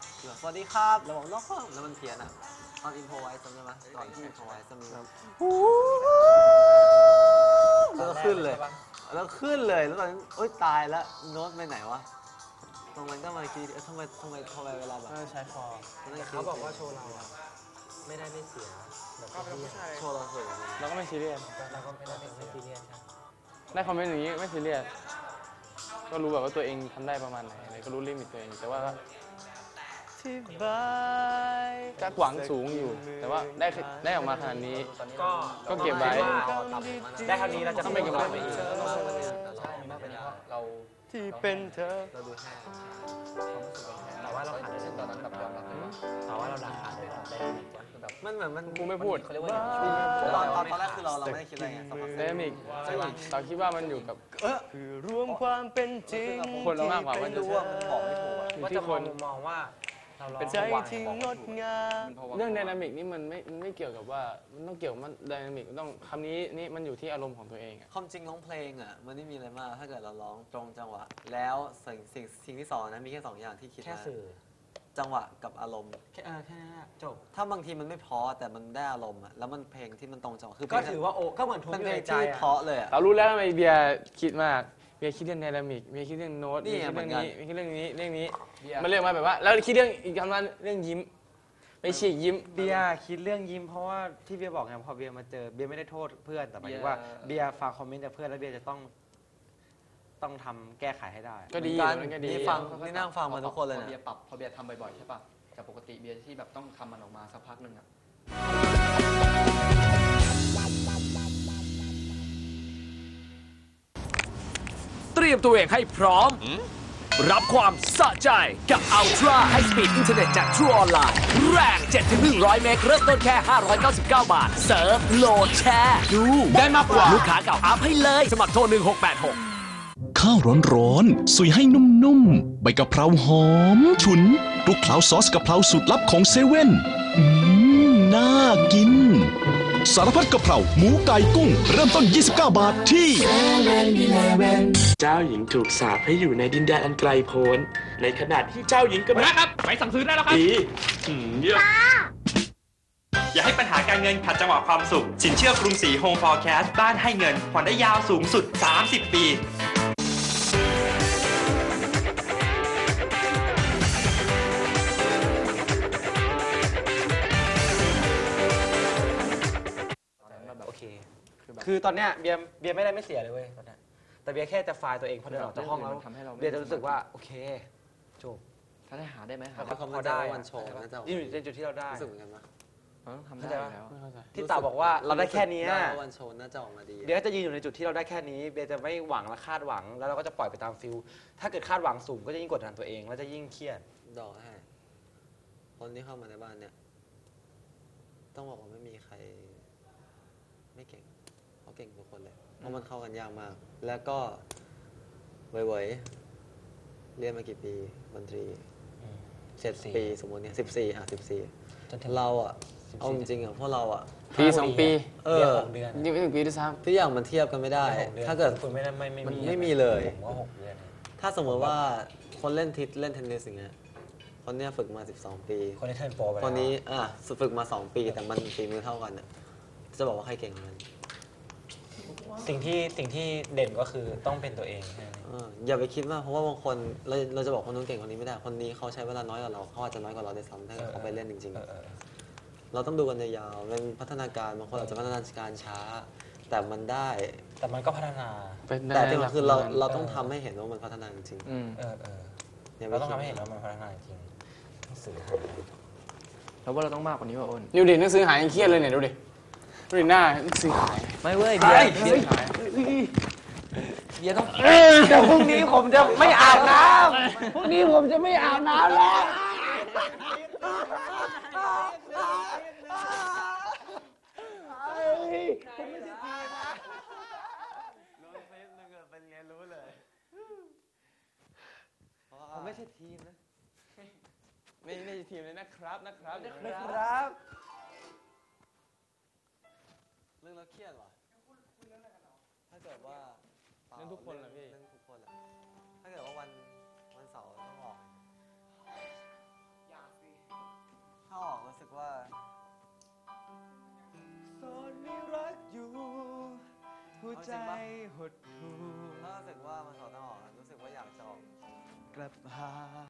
สวัสดีครับเราบอกนอกห้องแล้วมันเพี้ยนอ่ะตอนอินโทรไว้จำได้ไหมก่อนที่อินโทรไว้จะมีแล้วก็ขึ้นเลยแล้วขึ้นเลยแล้วตอนนั้นโอ๊ยตายแล้วโน้ตไปไหนวะตรงนั้นก็มาคิดทำไมเวลาแบบใช้คอเขาบอกว่าโชว์เราอ่ะไม่ได้ไม่เสียแบบโชว์เราสวยเราก็ไม่ซีเรียสเราก็ไม่ได้ไม่ซีเรียสครับได้คอมเมนต์อย่างนี้ไม่ซีเรียสก็รู้แบบว่าตัวเองทำได้ประมาณไหนอะไรก็รู้ลิมิตตัวเองแต่ว่าที่บายก็หวังสูงอยู่ แต่ว่าได้ออกมาขนาดนี้ก็เก็บไว้ได้เท่านี้เราจะต้องเป็นกำลังใจอีกใช่มากเป็นเพราะเราที่เป็นเธอเราดูแค่แต่ว่าเราขาดในตอนนั้นแบบยอมรับเลยว่าแต่ว่าเราขาดได้แบบมันเหมือนมันกูไม่พูดเขาเรียกว่าตอนแรกคือเราไม่ได้คิดอะไรไงสักพักไดนามิกเราคิดว่ามันอยู่กับคือรวมความเป็นจริงคนเรามากกว่าว่าจะบอกไม่ถูกอยู่ที่คนมองว่าเป็นใจที่งดงามเรื่องไดนามิกนี่มันไม่เกี่ยวกับว่ามันต้องเกี่ยวมันไดนามิกต้องคำนี้นี่มันอยู่ที่อารมณ์ของตัวเองอะความจริงร้องเพลงอ่ะมันไม่มีอะไรมากถ้าเกิดเราร้องตรงจังหวะแล้วสิ่งที่สองนะมีแค่2อย่างที่คิดแค่สื่อจังหวะกับอารมณ์แค่นั้นจบถ้าบางทีมันไม่เพราะแต่มันได้อารมณ์อ่ะแล้วมันเพลงที่มันตรงจังหวะคือก็ถือว่าโอ้ก็เหมือนทุกเป็นเพเพลลงงใจที่เพราะเลยอ่ะเรารู้แล้วทำไมเบียร์คิดมากเบียร์คิดเรื่องไดนามิกเบียร์คิดเรื่องโน้ตนี่เบียร์คิดเรื่องนี้เหมือนกันเบียร์คิดเรื่องนี้มันเรียกมาแบบว่าแล้วคิดเรื่องอีกคำว่าเรื่องยิ้มไปฉีกยิ้มเบียร์คิดเรื่องยิ้มเพราะว่าที่เบียร์บอกไงพอเบียร์มาเจอเบียร์ไม่ได้โทษเพื่อนแต่หมายถึงว่าเบียร์ฟังคอมเมนต์จากเพื่อนแล้วเบียร์จะต้องทำแก้ไขให้ได้ก็ดีมันก็ดีนี่นี่นั่งฟังมาทุกคนเลยนะเบียร์ปรับพอเบียร์ทำบ่อยๆใช่ป่ะจากปกติเบียร์ที่แบบต้องทำมันออกมาสักพักหนึ่งอะเตรียมตัวเองให้พร้อม รับความสะใจกับ Ultra High Speed Internet จาก True Online แรง 7-100 เมกเริ่มต้นแค่ 599 บาท เซิร์ฟโหลดแชร์ดูได้มากกว่าลูกค้าเก่าอัพให้เลย สมัครโทร 1686 ข้าวร้อนๆสุยให้นุ่มๆใบกะเพราหอมฉุนคลุกเคล้าซอสกะเพราสูตรลับของเซเว่นน่ากิน สารพัดกะเพราหมูไก่กุ้งเริ่มต้น 29 บาทที่เจ้าหญิงถูกสาปให้อยู่ในดินแดนอันไกลโพ้นในขณะที่เจ้าหญิงกำลังครับไปสั่งซื้อได้แล้วครับเยอะอย่าให้ปัญหาการเงินขัดจังหวะความสุขสินเชื่อกรุงศรีโฮมฟอร์แคสต์บ้านให้เงินผ่อนได้ยาวสูงสุด 30 ปีโอเคคือตอนเนี้ยเบียร์ไม่ได้ไม่เสียเลยเว้ยตอนเนี้ยแต่เบียร์แค่จะไฟล์ตัวเองพอเดินออกจากห้องแล้วเบียร์จะรู้สึกว่าโอเคจบถ้าได้หาได้ไหมหาเขาพอได้วันโชว์น่าจะอยู่ในจุดที่เราได้รู้สึกเหมือนกันปะเราต้องทำได้แล้วที่ตาบอกว่าเราได้แค่นี้วันโชว์น่าจะออกมาดีเบียร์ก็จะยืนอยู่ในจุดที่เราได้แค่นี้เบียร์จะไม่หวังและคาดหวังแล้วเราก็จะปล่อยไปตามฟิลถ้าเกิดคาดหวังสูงก็จะยิ่งกดดันตัวเองแล้วจะยิ่งเครียดดอกให้คนที่เข้ามาในบ้านเนี่ยต้องบอกว่าไม่มีใครไม่เก่งเขาเก่งทุกคนเลยเพราะมันเข้ากันยากมาก แล้วก็เว่ยๆเรียนมากี่ปีดนตรี7 ปีสมมติเนี่ย14เราอ่ะเอาจริงๆอ่ะพวกเราอ่ะปี2 ปี 6 เดือนยังไม่ถึงปีด้วยซ้ทุกอย่างมันเทียบกันไม่ได้ ถ้าเกิดคุณไม่ได้ไม่มันไม่มีเลยผมว่า6 เดือนถ้าสมมติว่าคนเล่นเล่นเทนนิสอย่างเงี้ยคนเนี้ยฝึกมา12 ปีคนที่เทิร์นโปรไปแล้วคนนี้ฝึกมา2 ปีแต่มันฝีมือเท่ากันอ่ะจะบอกว่าใครเก่งกันสิ่งที่เด่นก็คือต้องเป็นตัวเองแค่นี้อย่าไปคิดว่าเพราะว่าบางคนเราจะบอกคนนู้นเก่งคนนี้ไม่ได้คนนี้เขาใช้เวลาน้อยกว่าเราเขาอาจจะน้อยกว่าเราในซ้ำถ้าเขาไปเล่นจริงๆเราต้องดูกันยาวๆเป็นพัฒนาการบางคนอาจจะพัฒนาการช้า แต่มันได้แต่มันก็พัฒนาแต่ที่คือเราต้องทำให้เห็นว่ามันพัฒนาจริงเราต้องทำให้เห็นว่ามันพัฒนาจริงต้องสื่อแล้วว่าเราต้องมากกว่านี้ว่ะอ้นำดูดิหนังสือหายยังเครียดเลยเนี่ยดูดิหน้าหนังสือหายไม่เว้ยเบียร์หายเบียร์ต้องแต่พรุ่งนี้ผมจะไม่อาบน้ำพรุ่งนี้ผมจะไม่อาบน้ำแล้วผมไม่ใช่ทีมนะไม่ใช่ทีมเลยนะครับครับเรื่องเราเครียดว่ะถ้าเกิดว่าเล่นทุกคนเหรอพี่เล่นทุกคนแหละถ้าเกิดว่าวันเสาร์ต้องออกกลับหา